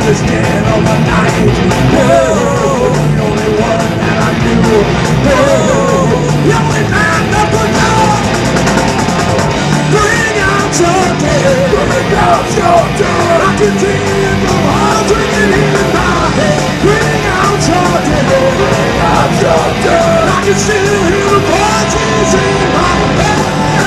this dead of the night. Oh, the only one that I knew. Oh, the only man that could know. Bring out your dead. Bring out your dead. I can see it from all drinking in my head. Bring out your dead. Bring out your dead. I can still hear the voices in my head.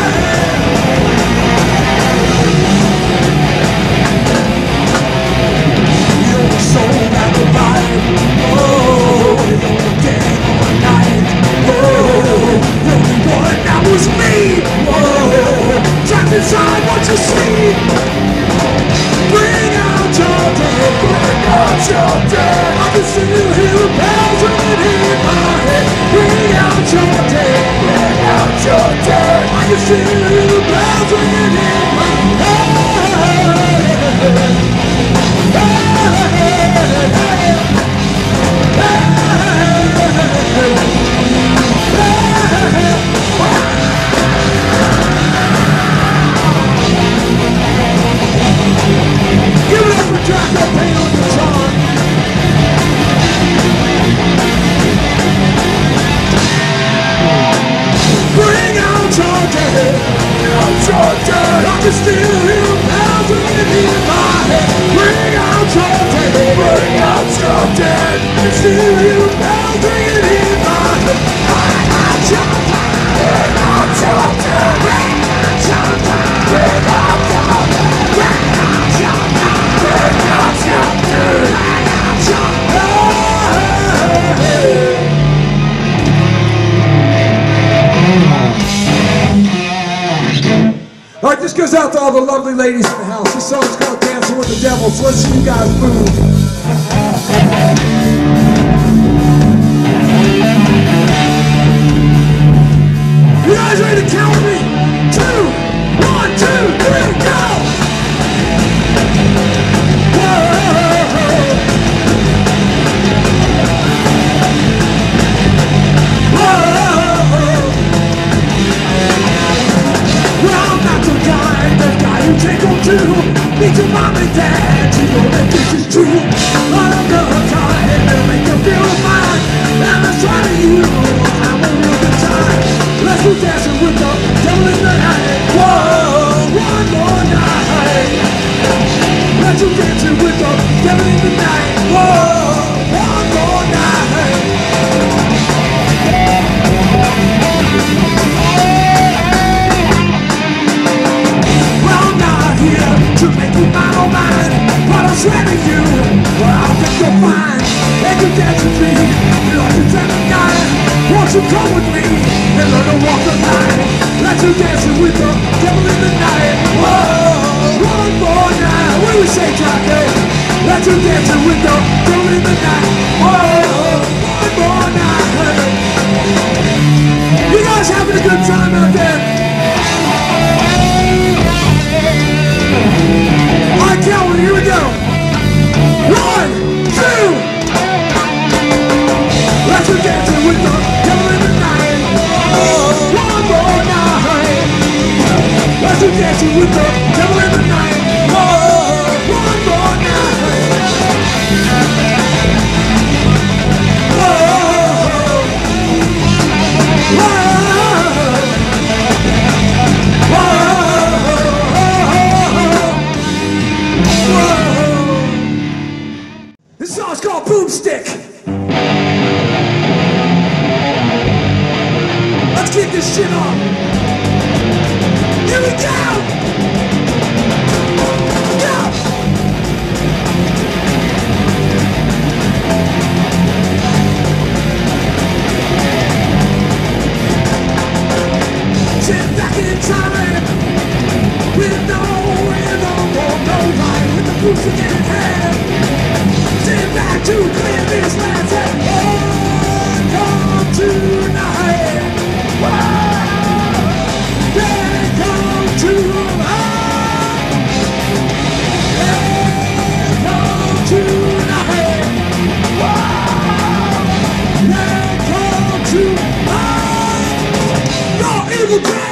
Soul that will ride, oh, the only dead of the night, oh, the only one that was me, oh, trapped inside what you see. Bring out your dead, bring out your dead. I can still hear the bells ringing in my head. Bring out your dead, bring out your dead. I can still hear the bells ringing in my head. Give it up for Jack that paint on your tongue. Bring out your dead. Bring out your dead. I can still hear the bells ringing in my head. Bring out your dead. Bring out your dead. I can still hear the bells ringing in my head. Bring out your dead. Bring out your dead. Bring out your dead. Bring out your dead. Bring out your dead. Bring out your dead. Bring out your dead. Alright, this goes out to all the lovely ladies in the house. This song's called Dancing with the Devil, so let's see you guys move. You guys ready to count with me? 2, 1, 2, 3, go! Take on two, meet your mom and dad. You know that this is true. All of the time, they'll make you feel fine. And that's right to you, I won't real good time. Let's go dancing with the devil in the night. Whoa, one more night. Let's go dancing with the devil in the night. Whoa, one more night. To make you mine, oh mine, but I'm shredding you. Well, I'll get you fine, and you dance with me. You like to tell me night, won't you come with me and learn to walk the line? Let you dancing with the devil in the night. Whoa, one more night. What do we say, Jockey? Let you dancing with the devil in the night. Whoa, one more night. You guys having a good time out there? Alright, Calvin, here we go. 1, 2. Let's go dancing with the devil in the night. Oh, one more night. Let's go dancing with the devil in the night. Oh, one more night. Whoa. Whoa. This song's called Boomstick. Let's kick this shit off. Here we go. Go. Sit back in time with no rhythm or no rhyme, with the boomstick in his hand. Sit back to clear this land and come tonight. They come tonight. They come tonight. They come tonight. You're evil dead.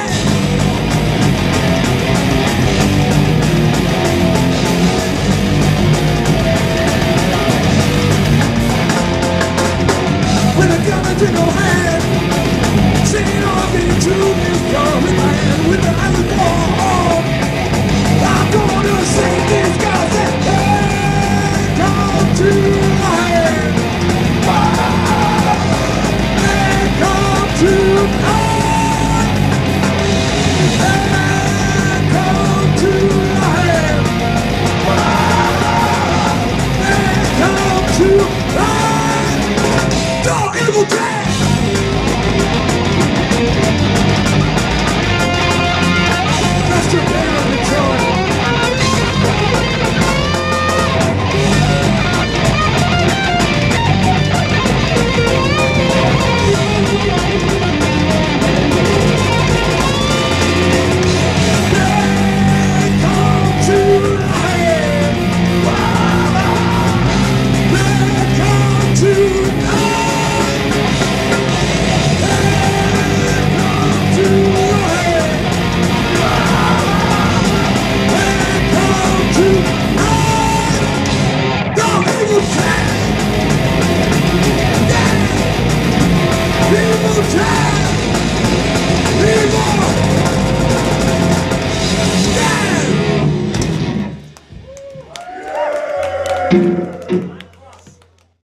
Take